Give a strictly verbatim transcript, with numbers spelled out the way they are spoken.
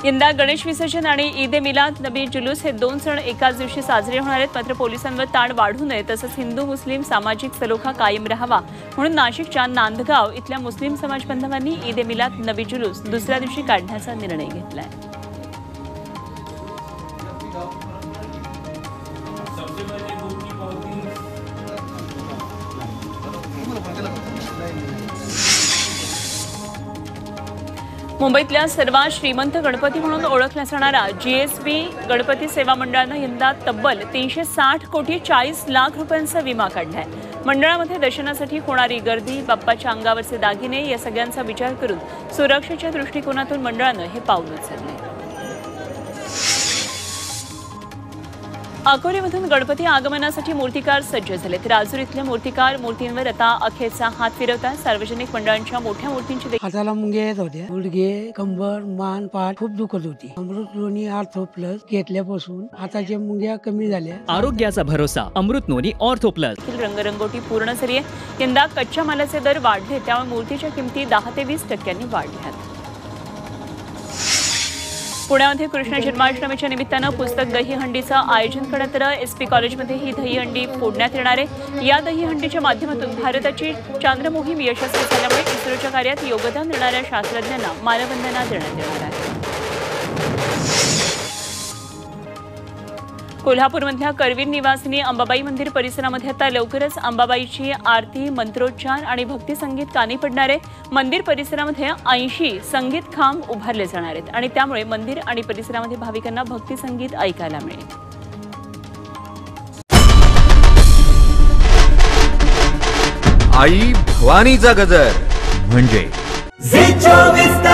यंदा गणेश विसर्जन आणि ईद ए मिलाद नबी जुलूस हे दोन सण एकाच दिवशी साजरे होणार आहेत। मात्र पोलिसांवर ताण वाढू नये तसंच हिंदू मुस्लिम सामाजिक सलोखा कायम राहावा म्हणून नाशिकच्या नांदगाव इथल्या मुस्लिम समाज बांधवांनी ईद ए मिलाद नबी जुलूस दुसऱ्या दिवशी काढण्याचा निर्णय घेतलाय। मुंबईतल्या सर्वात श्रीमंत गणपती म्हणून ओळखला जाणारा जीएसबी गणपती सेवा मंडळानं यंदा तब्बल तीनशे साठ कोटी चाळीस लाख रुपयांचा विमा काढलाय। मंडळामध्ये दर्शनासाठी होणारी गर्दी, बाप्पाच्या अंगावरचे दागिने या सगळ्यांचा विचार करून सुरक्षेच्या दृष्टिकोनातून मंडळानं हे पाऊल उचलले। अकोलेमधून गणपती आगमनासाठी मूर्तिकार सज्ज झाले। राजूर इथले मूर्तिकार मूर्तींवर आता अखेरचा हात फिरवतात। सार्वजनिक मंडळांच्या मोठ्या मूर्तींची हाताला मुंग्या येत होत्या, गुडघे, कंबर, मान, पाठ खूप दुखत होती। अमृत नोनी ऑर्थो प्लस घेतल्यापासून हाताच्या मुंग्या कमी झाल्या। आरोग्याचा भरोसा अमृत नोनी ऑर्थो प्लस। रंगरंगोटी पूर्ण झाली आहे। यंदा कच्च्या मालाचे दर वाढले त्यामुळे मूर्तीच्या किमती दहा ते वीस टक्क्यांनी वाढल्यात। पुण्यामध्ये कृष्ण जन्माष्टमीच्या निमित्तानं पुस्तक दहीहंडीचं आयोजन करण्यात आलं। एसपी कॉलेजमध्ये ही दहीहंडी फोडण्यात येणार आहे। या दहीहंडीच्या माध्यमातून भारताची चांद्र मोहीम यशस्वी झाल्यामुळे इस्रोच्या कार्यात योगदान देणाऱ्या शास्त्रज्ञांना मानवंदना देण्यात येणार आहे। कोल्हापूरमधल्या करवीर निवासिनी अंबाबाई मंदिर परिसरामध्ये आता लवकरच अंबाबाईची आरती, मंत्रोच्चार आणि भक्ती संगीत कानी पडणार आहे। मंदिर परिसरामध्ये ऐंशी संगीत खांब उभारले जाणार आहेत आणि त्यामुळे मंदिर आणि परिसरामध्ये भाविकांना भक्ती संगीत ऐकायला मिळेल। आई भवानीचा गजर म्हणजे